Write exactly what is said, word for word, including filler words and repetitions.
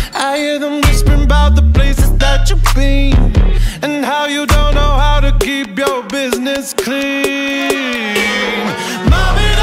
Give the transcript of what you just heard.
I hear them whispering about the places that you've been, and how you don't know how to keep your business clean. Mommy,